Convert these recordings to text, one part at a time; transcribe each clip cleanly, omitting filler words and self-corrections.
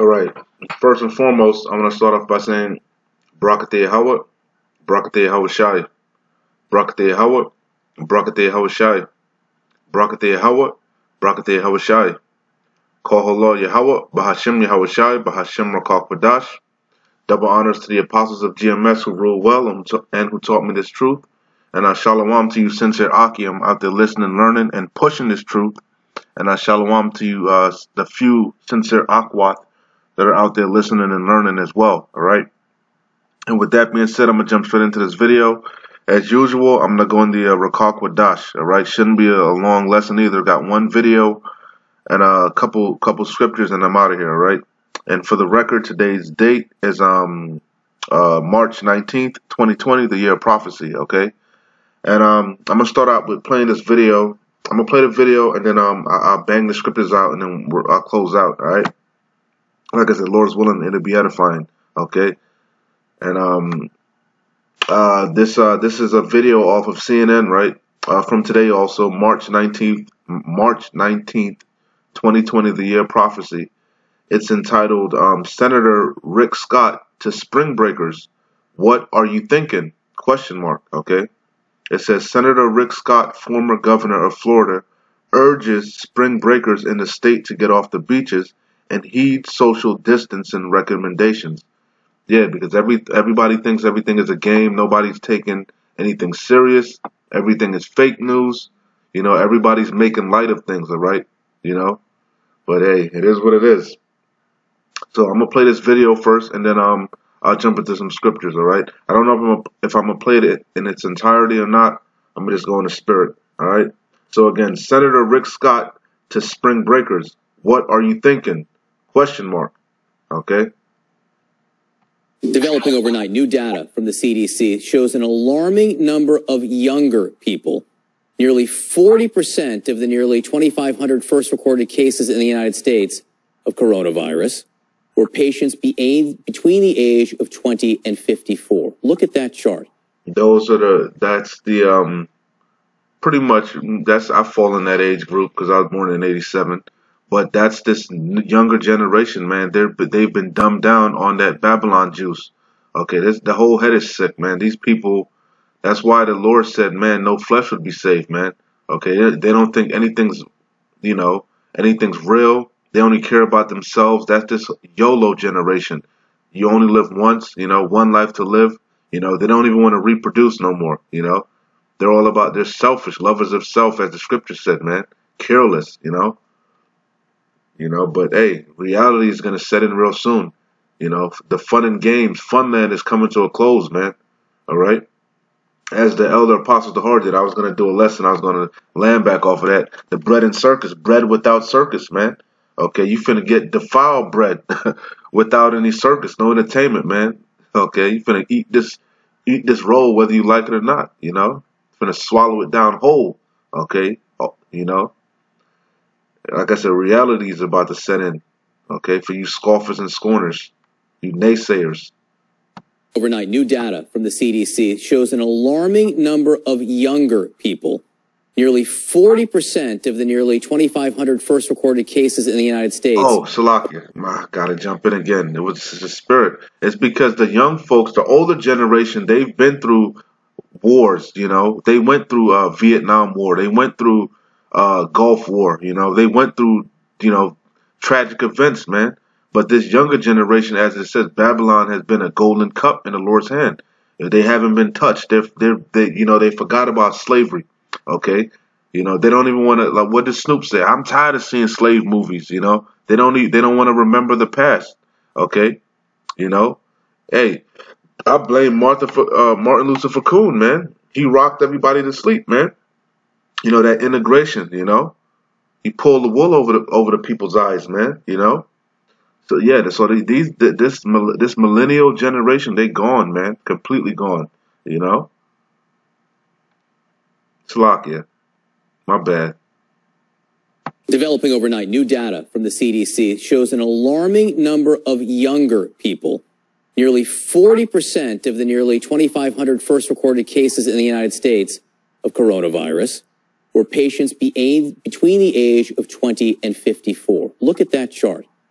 All right. First and foremost, I'm going to start off by saying Barakateh Howard, Barakateh Howard Shai, Barakateh Howard, Barakateh Howard Shai, Barakateh Howard, Barakateh Howard Shai. Call Allah Yahweh, Bahashim Yahweh Shai, Bahashim Rakak Padash. Double honors to the apostles of GMS who rule well and who taught me this truth. And shalom to you, sincere Akim, out there listening, learning, and pushing this truth. And shalom to you, the few sincere Akwat that are out there listening and learning as well. All right. And with that being said, I'm gonna jump straight into this video. As usual, I'm gonna go in the Rakak Wadash. All right, shouldn't be a long lesson either. Got one video and a couple scriptures, and I'm out of here. All right. And for the record, today's date is March 19th, 2020, the year of prophecy. Okay. And I'm gonna start out with playing this video. I'm gonna play the video, and then I'll bang the scriptures out, and then I'll close out. All right. Like I said, Lord's willing, it'll be edifying. Okay. And this is a video off of CNN, right? From today also, March 19th, 2020, the year of prophecy. It's entitled Senator Rick Scott to Spring Breakers. What are you thinking? Question mark. Okay. It says Senator Rick Scott, former governor of Florida, urges spring breakers in the state to get off the beaches and heed social distancing recommendations. Yeah, because everybody thinks everything is a game. Nobody's taking anything serious. Everything is fake news. You know, everybody's making light of things, all right? You know? But hey, it is what it is. So I'm going to play this video first, and then I'll jump into some scriptures, all right? I don't know if I'm going to play it in its entirety or not. I'm going to just go in the spirit, all right? So again, Senator Rick Scott to spring breakers. What are you thinking? Question mark. Okay? Developing overnight, new data from the CDC shows an alarming number of younger people. Nearly 40% of the nearly 2,500 first recorded cases in the United States of coronavirus were patients between the age of 20 and 54. Look at that chart. Pretty much, I fall in that age group because I was born in 87. But that's this younger generation, man. They've been dumbed down on that Babylon juice. Okay, the whole head is sick, man. These people, that's why the Lord said, man, no flesh would be saved, man. Okay, they don't think anything's real. They only care about themselves. That's this YOLO generation. You only live once, one life to live. They don't even want to reproduce no more, They're all about, they're selfish, lovers of self, as the scripture said, man. Careless, but hey, reality is going to set in real soon. The fun and games, Funland is coming to a close, man. All right. As the elder apostles the heart did, I was going to do a lesson. I was going to land back off of that. The bread and circus, bread without circus, man. Okay. You finna get defiled bread without any circus, no entertainment, man. Okay. You finna eat this roll, whether you like it or not, Finna swallow it down whole. Okay. Like I said, reality is about to set in, okay, for you scoffers and scorners, you naysayers. Overnight, new data from the CDC shows an alarming number of younger people. Nearly 40% of the nearly 2,500 first recorded cases in the United States. Oh, Salakia, I gotta jump in again. It was the spirit. It's because the young folks, the older generation, they've been through wars, They went through Vietnam War. They went through Gulf War, they went through, tragic events, man. But this younger generation, as it says, Babylon has been a golden cup in the Lord's hand. If they haven't been touched, they forgot about slavery. Okay, they don't even want to. Like, what did Snoop say? I'm tired of seeing slave movies. They don't want to remember the past. Okay, hey, I blame Martin Luther Coon, man. He rocked everybody to sleep, man. That integration, he pulled the wool over the people's eyes, man, So yeah, so this millennial generation, they gone, man, completely gone, Slakia, my bad. Developing overnight, new data from the CDC shows an alarming number of younger people. Nearly 40% of the nearly 2,500 first recorded cases in the United States of coronavirus were patients between the age of 20 and 54. Look at that chart. The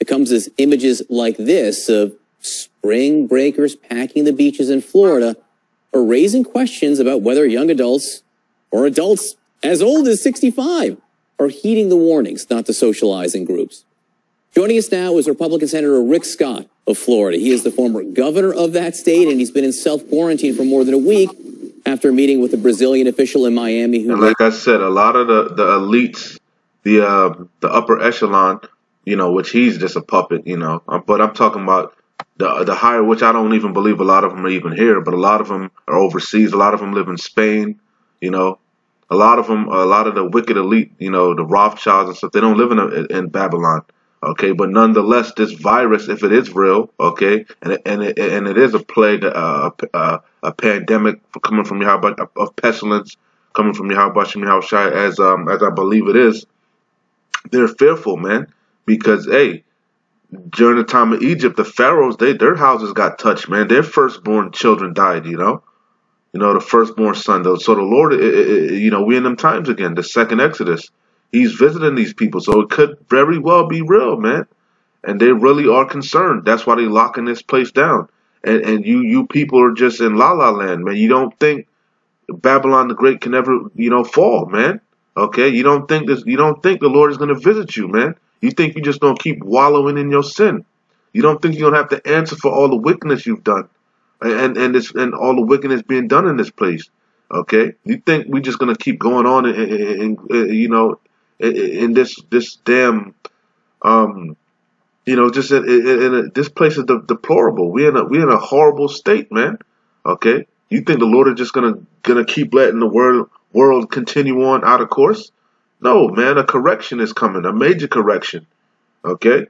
comes as images like this of spring breakers packing the beaches in Florida are raising questions about whether young adults or adults as old as 65 are heeding the warnings not to socialize in groups. Joining us now is Republican Senator Rick Scott of Florida. He is the former governor of that state, and he's been in self-quarantine for more than a week after meeting with a Brazilian official in Miami. And like I said, a lot of the elites, the upper echelon, you know, which he's just a puppet, you know. But I'm talking about the higher, which I don't even believe a lot of them are even here, but a lot of them are overseas. A lot of them live in Spain, you know. A lot of the wicked elite, you know, the Rothschilds and stuff, they don't live in Babylon. Okay, but nonetheless, this virus, if it is real, okay, and it is a plague, a pandemic coming from Yahweh, of pestilence coming from Yahweh Shai, as I believe it is, they're fearful, man, because hey, during the time of Egypt, the pharaohs, their houses got touched, man. Their firstborn children died, you know, the firstborn son. So the Lord, you know, we in them times again, the second Exodus. He's visiting these people, so it could very well be real, man. And they really are concerned. That's why they're locking this place down. And you people are just in la-la land, man. You don't think Babylon the Great can ever, you know, fall, man. Okay? You don't think the Lord is going to visit you, man. You think you're just going to keep wallowing in your sin. You don't think you're going to have to answer for all the wickedness you've done. And all the wickedness being done in this place. Okay? You think we're just going to keep going on and you know, in this damn, you know, just this place is deplorable. We're in a horrible state, man. Okay, you think the Lord is just gonna keep letting the world continue on out of course? No, man. A correction is coming, a major correction. Okay.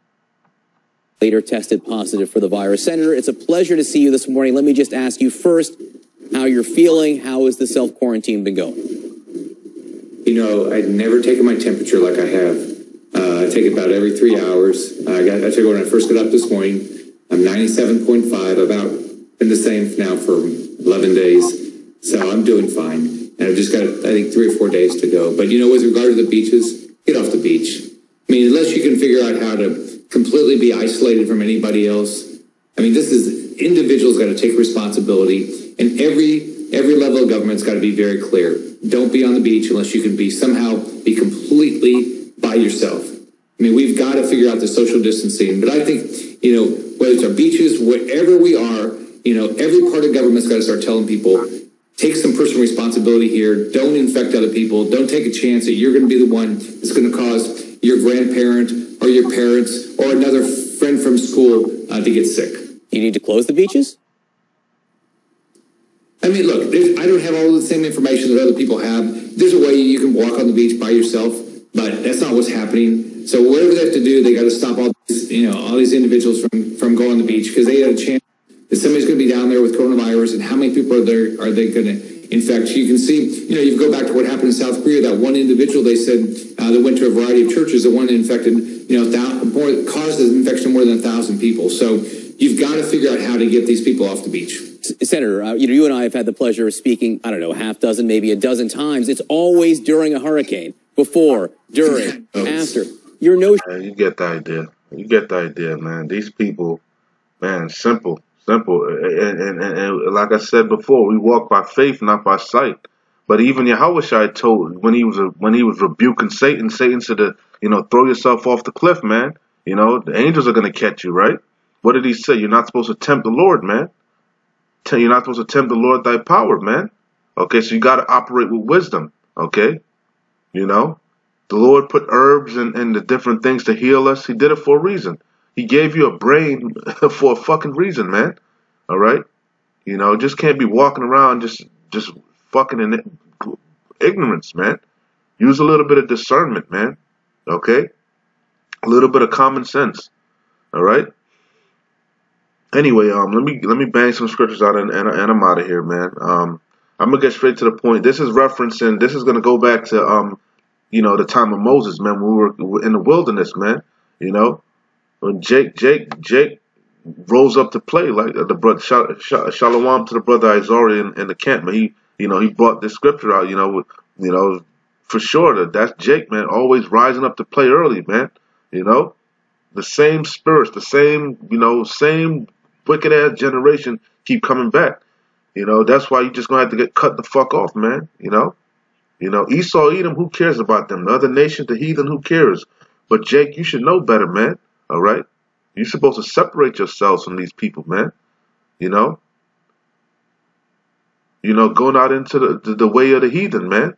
Later tested positive for the virus. Senator, it's a pleasure to see you this morning. Let me just ask you first how you're feeling. How has the self-quarantine been going? You know, I'd never taken my temperature like I have. I take it about every 3 hours. I took it when I first got up this morning. I'm 97.5. About been the same now for 11 days. So I'm doing fine. And I've just got, I think, 3 or 4 days to go. But, you know, with regard to the beaches, get off the beach. I mean, unless you can figure out how to completely be isolated from anybody else. I mean, this is, individuals got to take responsibility. And every level of government's got to be very clear. Don't be on the beach unless you can be completely by yourself. I mean, we've got to figure out the social distancing. But I think, you know, whether it's our beaches, wherever we are, you know, every part of government's got to start telling people, take some personal responsibility here. Don't infect other people. Don't take a chance that you're going to be the one that's going to cause your grandparent or your parents or another friend from school to get sick. You need to close the beaches? I mean, look, I don't have all the same information that other people have. There's a way you can walk on the beach by yourself, but that's not what's happening. So whatever they have to do, they got to stop all these individuals from going on the beach because they had a chance that somebody's going to be down there with coronavirus, and how many people are they going to infect? You can see, you know, you go back to what happened in South Korea. That one individual they said that went to a variety of churches, the one that infected, you know, caused the infection of more than 1,000 people. So you've got to figure out how to get these people off the beach. Senator, you know, you and I have had the pleasure of speaking, I don't know, half dozen, maybe a dozen times. It's always during a hurricane, before, during, after. You're no. You get the idea. You get the idea, man. These people, man, simple. And like I said before, we walk by faith, not by sight. But even Yahweh told when he was rebuking Satan, Satan said, you know, throw yourself off the cliff, man. You know, the angels are going to catch you, right? What did he say? You're not supposed to tempt the Lord, man. You're not supposed to tempt the Lord thy power, man. Okay, so you got to operate with wisdom, okay? You know, the Lord put herbs and the different things to heal us. He did it for a reason. He gave you a brain for a fucking reason, man. All right? You know, just can't be walking around just fucking in ignorance, man. Use a little bit of discernment, man. Okay? A little bit of common sense. All right? Anyway, let me bang some scriptures out and I'm out of here, man. I'm gonna get straight to the point. This is gonna go back to you know, the time of Moses, man, when we were in the wilderness, man. You know, when Jake rose up to play, like the brother Shalom to the brother Izari in the camp, man. He brought this scripture out, you know, for sure that's Jake, man, always rising up to play early, man. You know, The same spirits, the same, same wicked ass generation keep coming back. That's why you just gonna have to get cut the fuck off, man. Esau, Edom, who cares about them? The other nations, the heathen, who cares? But Jake, you should know better, man. All right, you're supposed to separate yourselves from these people, man. Going out into the way of the heathen, man.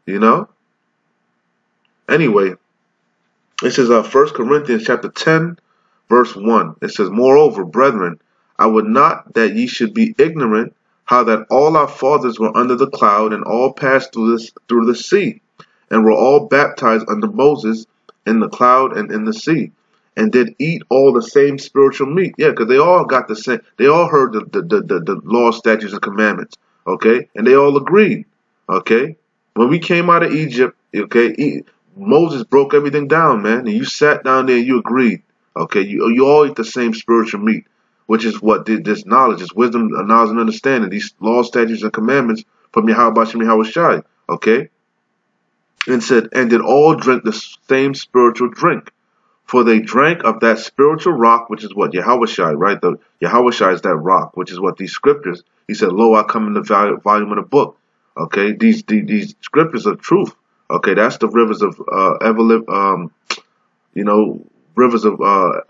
Anyway, it says 1 Corinthians chapter 10, verse 1. It says, moreover, brethren, I would not that ye should be ignorant how that all our fathers were under the cloud, and all passed through the sea, and were all baptized under Moses in the cloud and in the sea, and did eat all the same spiritual meat. Yeah, because they all got the same. They all heard the law, statutes, and commandments. Okay, and they all agreed. Okay, when we came out of Egypt, okay, Moses broke everything down, man, and you sat down there and you agreed. Okay, you all eat the same spiritual meat, which is what this knowledge, this wisdom, knowledge, and understanding, these laws, statutes, and commandments from Yahweh Shem Yahweh Shai. Okay, and said, and did all drink the same spiritual drink, for they drank of that spiritual rock, which is what Yahweh Shai, right? The Yahweh Shai is that rock, which is what these scriptures. He said, "Lo, I come in the volume of the book." Okay, these scriptures of truth. Okay, that's the rivers of rivers of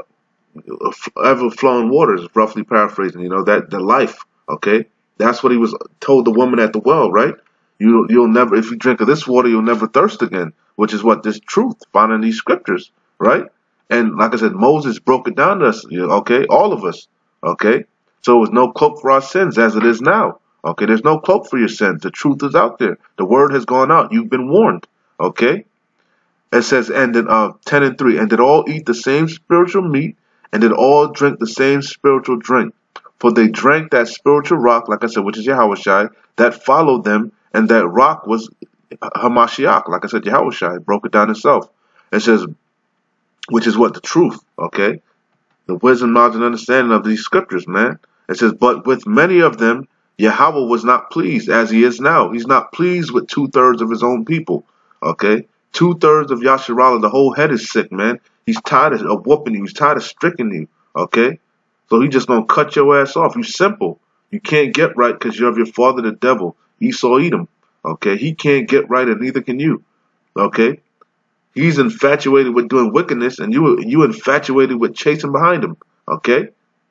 ever flowing waters. Roughly paraphrasing, that the life. Okay, that's what he was told the woman at the well, right? You'll never, if you drink of this water, you'll never thirst again. Which is what this truth found in these scriptures, right? And like I said, Moses broke it down to us. Okay, all of us. Okay. So it was no cloak for our sins as it is now. Okay, there's no cloak for your sins. The truth is out there. The word has gone out. You've been warned. Okay? It says, and in 10 and 3, and did all eat the same spiritual meat, and did all drink the same spiritual drink. For they drank that spiritual rock, like I said, which is Yahweh Shai, that followed them, and that rock was Hamashiach. Like I said, Yahweh Shai broke it down himself. It says, which is what? The truth. Okay? The wisdom, knowledge, and understanding of these scriptures, man. It says, but with many of them, Yahweh was not pleased, as he is now. He's not pleased with 2/3 of his own people. Okay? 2/3 of Yasharallah, the whole head is sick, man. He's tired of whooping you. He's tired of striking you. Okay? So he's just going to cut your ass off. You simple. You can't get right because you're of your father, the devil. Esau, Edom. Okay? He can't get right, and neither can you. Okay? He's infatuated with doing wickedness, and you infatuated with chasing behind him. Okay?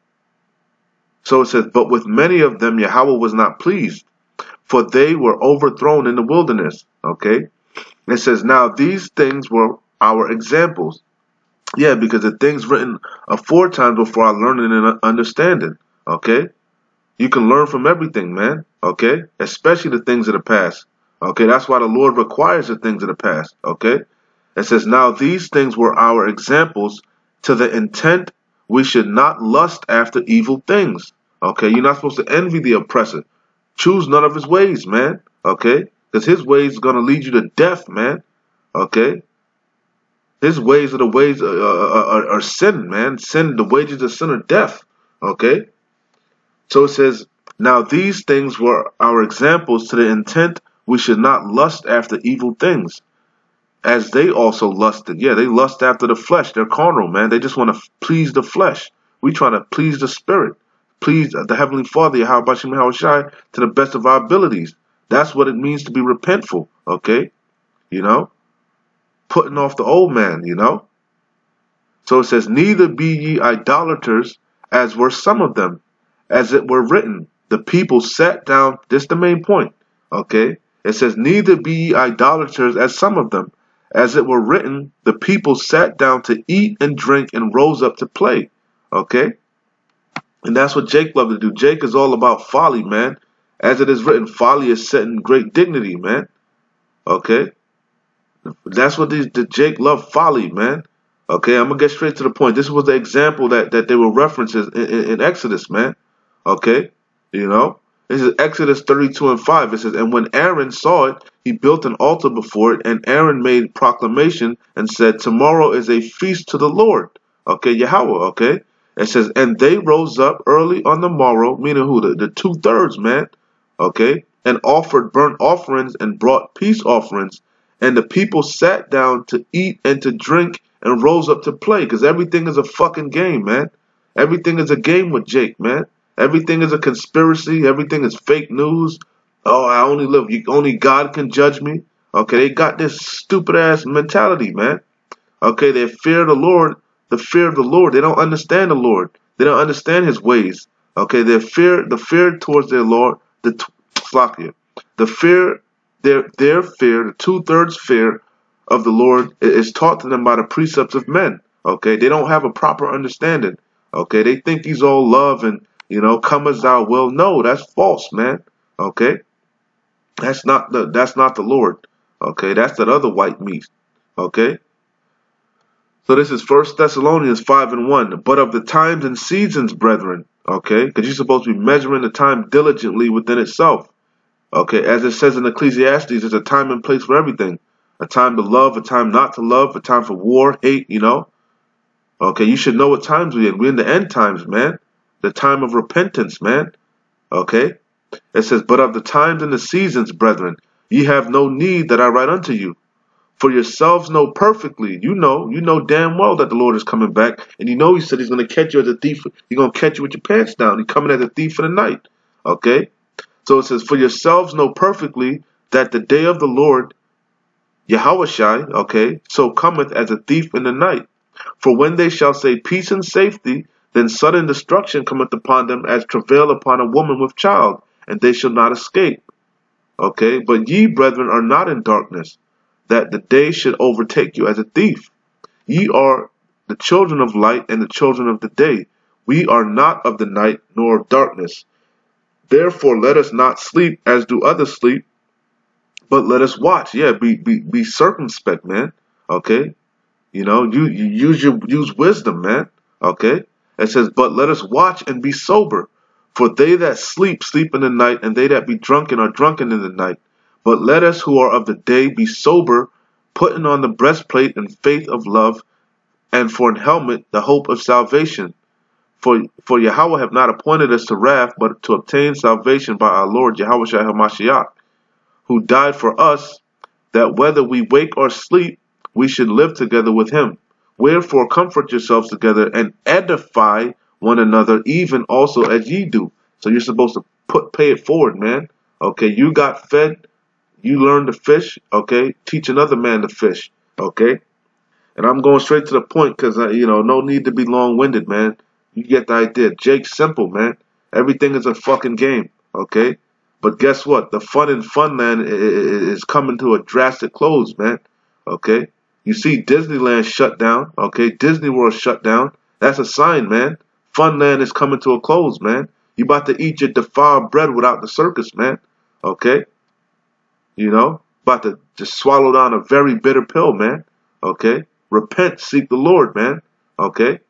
So it says, but with many of them Yahweh was not pleased, for they were overthrown in the wilderness. Okay? It says, now these things were our examples. Yeah, because the things written aforetime before our learning and understanding. Okay? You can learn from everything, man. Okay? Especially the things of the past. Okay? That's why the Lord requires the things of the past. Okay? It says, now these things were our examples, to the intent we should not lust after evil things. Okay, you're not supposed to envy the oppressor. Choose none of his ways, man. Okay, because his ways are going to lead you to death, man. Okay, his ways are the ways are sin, man. Sin, the wages of sin are death. Okay, so it says, now these things were our examples, to the intent we should not lust after evil things, as they also lusted. Yeah, they lust after the flesh. They're carnal, man. They just want to please the flesh. We trying to please the spirit. Please the Heavenly Father, Yahweh Shem Yahweh Shai, to the best of our abilities. That's what it means to be repentful. Okay? Putting off the old man, So it says, neither be ye idolaters, as were some of them, as it were written. The people sat down. This is the main point. Okay? It says, neither be ye idolaters, as some of them, as it were written, the people sat down to eat and drink and rose up to play. Okay? And that's what Jake loved to do. Jake is all about folly, man. As it is written, folly is set in great dignity, man. Okay? That's what the Jake loved, folly, man. Okay, I'm going to get straight to the point. This was the example that they were references in Exodus, man. Okay? This is Exodus 32 and 5. It says, and when Aaron saw it, he built an altar before it, and Aaron made proclamation and said, tomorrow is a feast to the Lord. Okay, Yahweh, okay? It says, and they rose up early on the morrow, meaning who? The 2/3, man. Okay? And offered burnt offerings and brought peace offerings. And the people sat down to eat and to drink and rose up to play, because everything is a fucking game, man. Everything is a game with Jake, man. Everything is a conspiracy. Everything is fake news. Oh, I only live. Only God can judge me. Okay, they got this stupid ass mentality, man. Okay, they fear the Lord. The fear of the Lord. They don't understand the Lord. They don't understand His ways. Okay, the fear towards their Lord, the fear, their fear, the 2/3 fear of the Lord is taught to them by the precepts of men. Okay, they don't have a proper understanding. Okay, they think He's all love and, come as thou will. No, that's false, man. Okay, that's not the Lord. Okay, that's that other white meat. Okay. So this is 1 Thessalonians 5:1. But of the times and seasons, brethren, okay, because you're supposed to be measuring the time diligently within itself. Okay, as it says in Ecclesiastes, there's a time and place for everything. A time to love, a time not to love, a time for war, hate, Okay, you should know what times we're in. We're in the end times, man. The time of repentance, man. Okay. It says, but of the times and the seasons, brethren, ye have no need that I write unto you. For yourselves know perfectly, you know damn well that the Lord is coming back. And He said He's going to catch you as a thief. He's going to catch you with your pants down. He's coming as a thief in the night. Okay? So it says, for yourselves know perfectly that the day of the Lord, Yahushai, okay, so cometh as a thief in the night. For when they shall say peace and safety, then sudden destruction cometh upon them as travail upon a woman with child, and they shall not escape. Okay? But ye, brethren, are not in darkness, that the day should overtake you as a thief. Ye are the children of light and the children of the day. We are not of the night nor of darkness. Therefore let us not sleep as do others sleep, but let us watch. Yeah, be circumspect, man. Okay? You use wisdom, man. Okay? It says, but let us watch and be sober. For they that sleep, sleep in the night, and they that be drunken are drunken in the night. But let us who are of the day be sober, putting on the breastplate and faith of love, and for an helmet the hope of salvation. For Yahweh have not appointed us to wrath, but to obtain salvation by our Lord Yahushua HaMashiach, who died for us, that whether we wake or sleep, we should live together with Him. Wherefore comfort yourselves together and edify one another, even also as ye do. So you're supposed to pay it forward, man. Okay, you got fed. You learn to fish, okay? Teach another man to fish, okay? And I'm going straight to the point because, no need to be long-winded, man. You get the idea. Jake's simple, man. Everything is a fucking game, okay? But guess what? The fun in Funland is coming to a drastic close, man, okay? You see Disneyland shut down, okay? Disney World shut down. That's a sign, man. Funland is coming to a close, man. You about to eat your defiled bread without the circus, man, okay? About to just swallow down a very bitter pill, man. Okay? Repent, seek the Lord, man. Okay?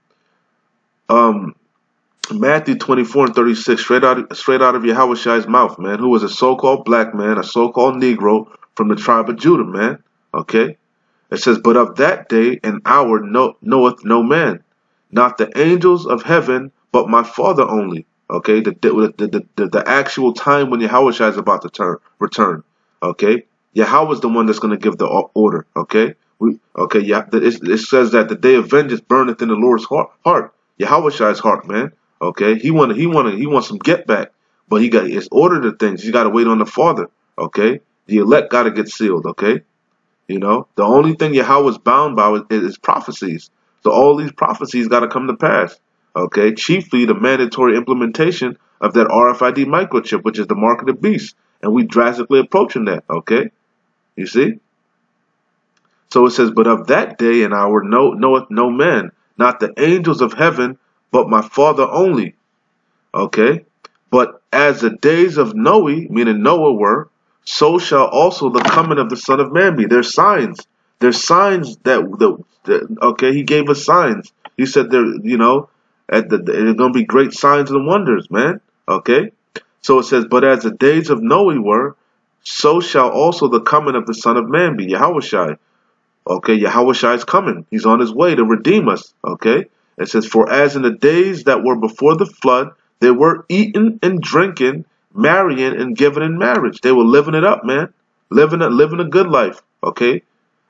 Matthew 24:36, straight out of Yahushai's mouth, man, who was a so-called black man, a so-called Negro from the tribe of Judah, man. Okay? It says, but of that day and hour knoweth no man, not the angels of heaven, but my Father only. Okay? The actual time when Yahushai is about to return. Okay, Yahweh is the one that's going to give the order. Okay, it says that the day of vengeance burneth in the Lord's heart, Yahushai's heart, man. Okay, he wants some get back, but it's order to things. You got to wait on the Father. Okay, the elect got to get sealed. Okay, the only thing Yahweh is bound by is prophecies. So all these prophecies got to come to pass. Okay, chiefly the mandatory implementation of that RFID microchip, which is the mark of the beast. And we drastically approaching that, okay? You see? So it says, but of that day and hour knoweth no man, not the angels of heaven, but my Father only. Okay? But as the days of Noe, meaning Noah were, so shall also the coming of the Son of Man be. There's signs. There's signs okay, He gave us signs. He said there's going to be great signs and wonders, man. Okay? So it says, but as the days of Noe were, so shall also the coming of the Son of Man be. Yahushai. Okay, Yahushai is coming. He's on his way to redeem us. Okay? It says, for as in the days that were before the flood, they were eating and drinking, marrying and giving in marriage. They were living it up, man. Living a good life. Okay?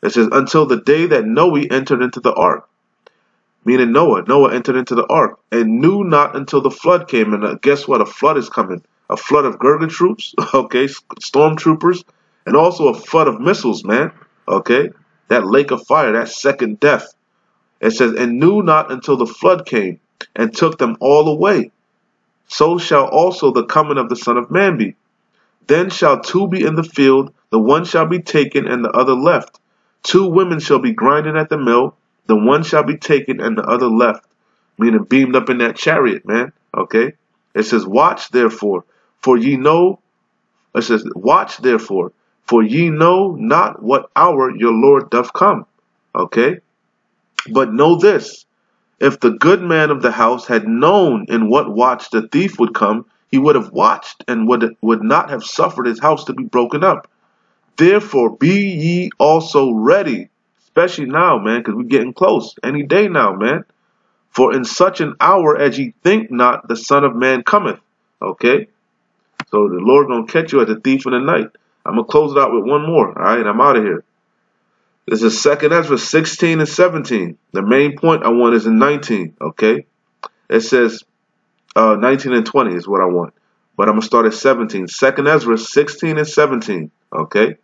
It says, until the day that Noah entered into the ark. Meaning Noah entered into the ark and knew not until the flood came. And guess what? A flood is coming. A flood of Gurga troops, okay, stormtroopers, and also a flood of missiles, man. Okay, that lake of fire, that second death. It says, and knew not until the flood came and took them all away. So shall also the coming of the Son of Man be. Then shall two be in the field, the one shall be taken and the other left. Two women shall be grinding at the mill, the one shall be taken and the other left. Meaning beamed up in that chariot, man. Okay. It says, watch therefore, for ye know, it says, watch therefore, for ye know not what hour your Lord doth come. Okay. But know this, if the good man of the house had known in what watch the thief would come, he would have watched and would not have suffered his house to be broken up. Therefore be ye also ready, especially now, man, because we're getting close. Any day now, man. For in such an hour as ye think not, the Son of Man cometh. Okay? So the Lord gonna catch you as a thief in the night. I'm gonna close it out with one more. All right, I'm out of here. This is 2 Ezra 16 and 17. The main point I want is in 19. Okay? It says 19 and 20 is what I want. But I'm going to start at 17. 2 Ezra 16 and 17. Okay?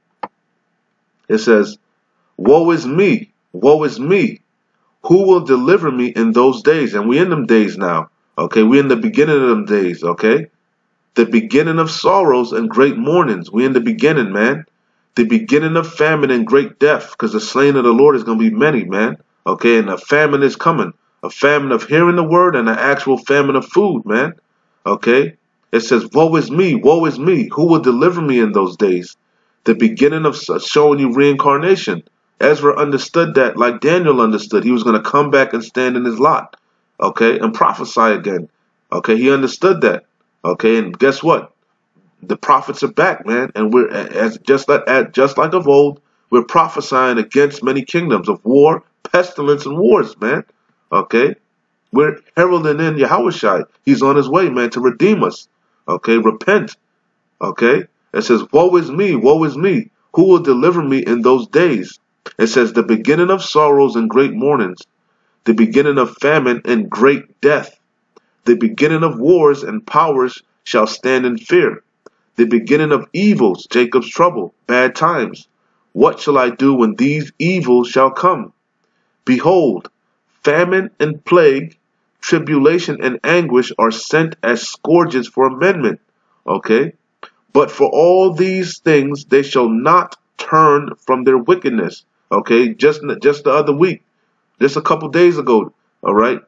It says, woe is me, woe is me. Who will deliver me in those days? And we're in them days now. Okay? We're in the beginning of them days. Okay? The beginning of sorrows and great mournings. We're in the beginning, man. The beginning of famine and great death. Because the slain of the Lord is going to be many, man. Okay? And a famine is coming. A famine of hearing the word and an actual famine of food, man. Okay? It says, woe is me, woe is me. Who will deliver me in those days? The beginning of showing you reincarnation. Ezra understood that like Daniel understood. He was going to come back and stand in his lot. Okay? And prophesy again. Okay? He understood that. Okay? And guess what? The prophets are back, man. And we're just like of old, we're prophesying against many kingdoms of war, pestilence, and wars, man. Okay? We're heralding in Yahushua. He's on his way, man, to redeem us. Okay? Repent. Okay? It says, woe is me, woe is me. Who will deliver me in those days? It says, the beginning of sorrows and great mournings. The beginning of famine and great death. The beginning of wars and powers shall stand in fear. The beginning of evils, Jacob's trouble, bad times. What shall I do when these evils shall come? Behold, famine and plague, tribulation and anguish are sent as scourges for amendment. Okay? But for all these things they shall not turn from their wickedness. Okay? Just the other week, just a couple days ago, all right?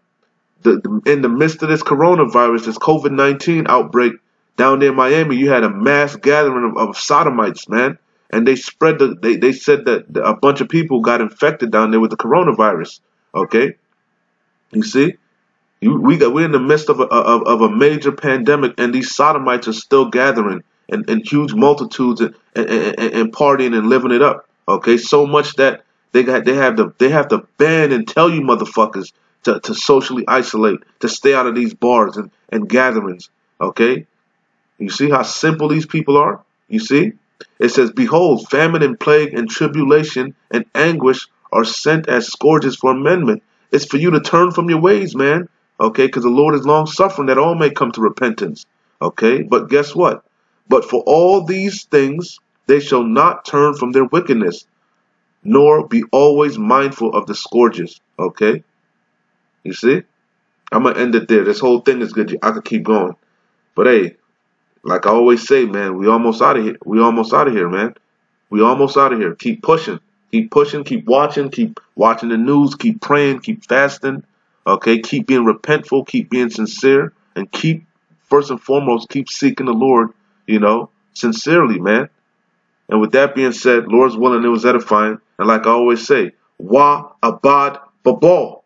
In the midst of this coronavirus, this COVID-19 outbreak down there in Miami, you had a mass gathering of sodomites, man. And they spread they said that a bunch of people got infected down there with the coronavirus. Okay? You see? We're in the midst of a major pandemic, and these sodomites are still gathering in huge multitudes and partying and living it up. Okay, so much that they have to ban and tell you motherfuckers to socially isolate, to stay out of these bars and gatherings. Okay, you see how simple these people are. You see, it says, behold, famine and plague and tribulation and anguish are sent as scourges for amendment. It's for you to turn from your ways, man. Okay, because the Lord is long suffering that all may come to repentance. Okay, but guess what? But for all these things they shall not turn from their wickedness, nor be always mindful of the scourges. Okay, you see? I'm going to end it there. This whole thing is good. I could keep going. But hey, like I always say, man, we almost out of here. We almost out of here, man. We almost out of here. Keep pushing. Keep pushing. Keep watching the news. Keep praying. Keep fasting. Okay, keep being repentful, keep being sincere, and keep, first and foremost, keep seeking the Lord, sincerely, man. And with that being said, Lord's willing, it was edifying. And like I always say, Wa Abad Babal.